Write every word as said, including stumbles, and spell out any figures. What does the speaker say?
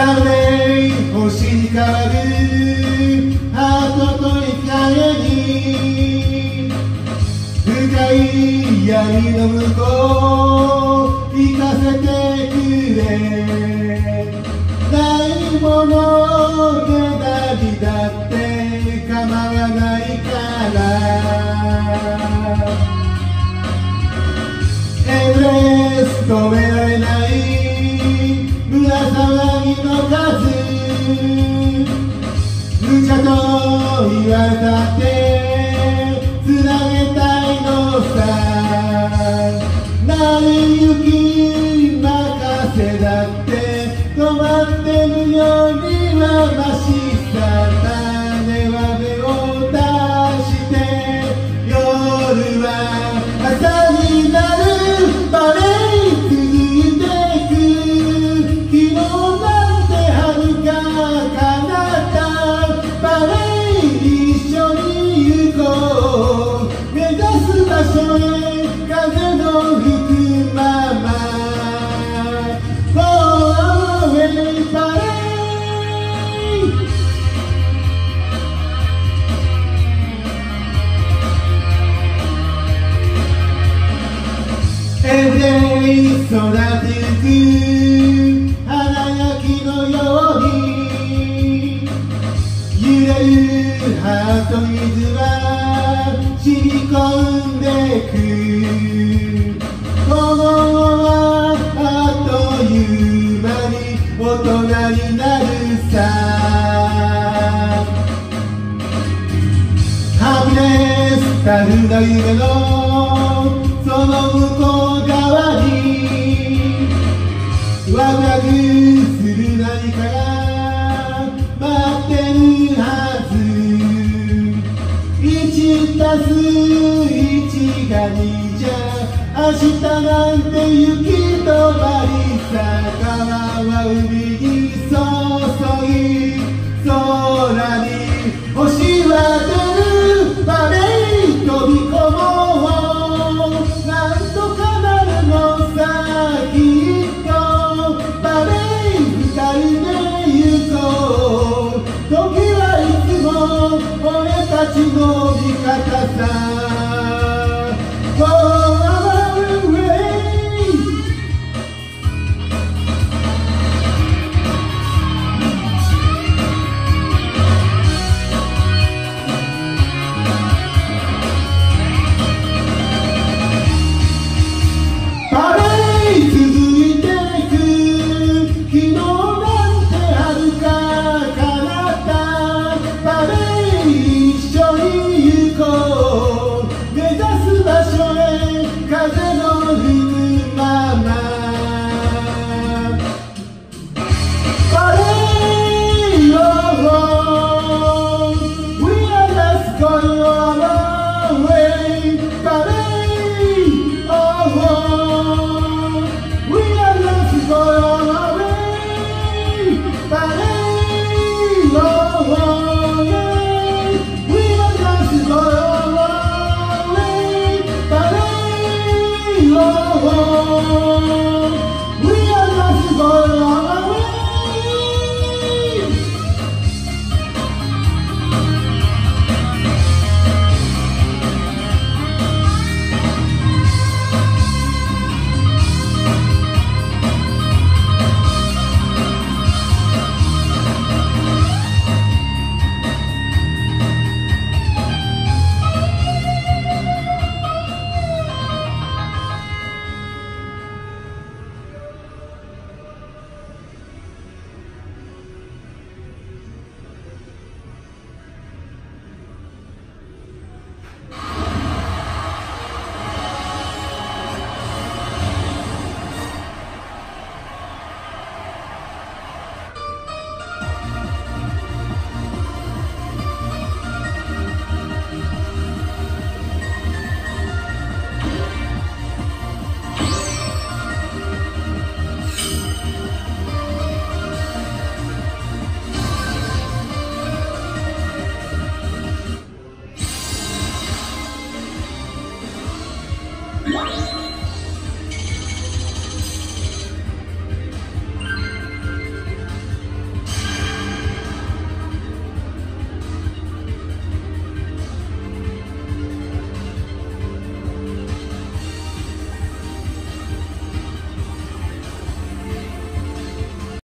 レイ星に変わるハートと光に深い闇の向こう行かせてくれないもので何だって構わないからエベレスト止められない胸騒ぎの数無茶と言われたってつなげたいのさ成り行き任せだって止まってるよりはマシさ種は目を出して夜は朝になるバレー続いてく昨日なんて遥か彼方バレー一緒に行こう目指す場所へ風の吹くままエブレイ空づく華やきのように揺れるハート水は染み込んでくこのはあっという間に大人になるさハピネスたるが夢のその向こう側にワクワクする何かが待ってるはずいちたすいちがにじゃ明日なんて行き止まりさ川は海に注ぎ空に星は出るバレー飛び込もう時はいつも俺たちの味方さ